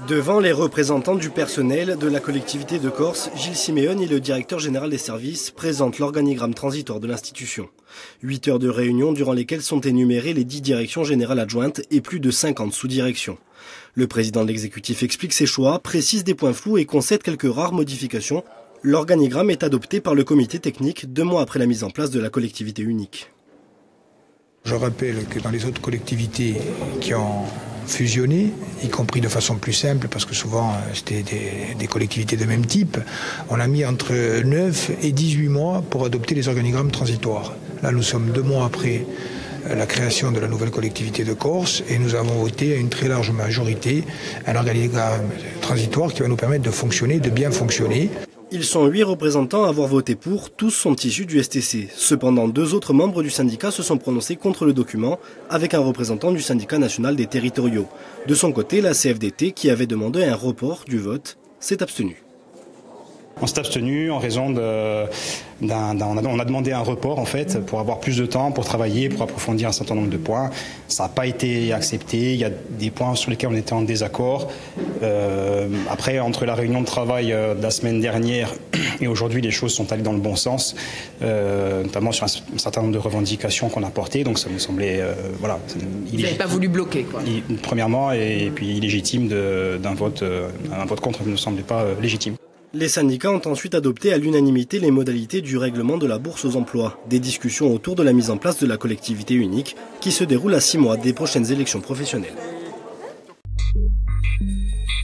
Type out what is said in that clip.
Devant les représentants du personnel de la collectivité de Corse, Gilles Siméon et le directeur général des services présentent l'organigramme transitoire de l'institution. 8 heures de réunion durant lesquelles sont énumérées les 10 directions générales adjointes et plus de 50 sous-directions. Le président de l'exécutif explique ses choix, précise des points flous et concède quelques rares modifications. L'organigramme est adopté par le comité technique 2 mois après la mise en place de la collectivité unique. Je rappelle que dans les autres collectivités qui ont fusionné, y compris de façon plus simple, parce que souvent c'était des collectivités de même type, on a mis entre 9 et 18 mois pour adopter les organigrammes transitoires. Là, nous sommes 2 mois après la création de la nouvelle collectivité de Corse et nous avons voté à une très large majorité un organigramme transitoire qui va nous permettre de fonctionner, de bien fonctionner. Ils sont 8 représentants à avoir voté pour, tous sont issus du STC. Cependant, 2 autres membres du syndicat se sont prononcés contre le document, avec un représentant du syndicat national des territoriaux. De son côté, la CFDT, qui avait demandé un report du vote, s'est abstenue. On s'est abstenu en raison on a demandé un report en fait pour avoir plus de temps pour travailler, pour approfondir un certain nombre de points. Ça n'a pas été accepté. Il y a des points sur lesquels on était en désaccord. Après, entre la réunion de travail de la semaine dernière et aujourd'hui, les choses sont allées dans le bon sens, notamment sur un certain nombre de revendications qu'on a portées. Donc ça me semblait Vous n'avez pas voulu bloquer, quoi. Premièrement, et puis illégitime d'un vote contre ne me semblait pas légitime. Les syndicats ont ensuite adopté à l'unanimité les modalités du règlement de la bourse aux emplois. Des discussions autour de la mise en place de la collectivité unique qui se déroule à 6 mois des prochaines élections professionnelles.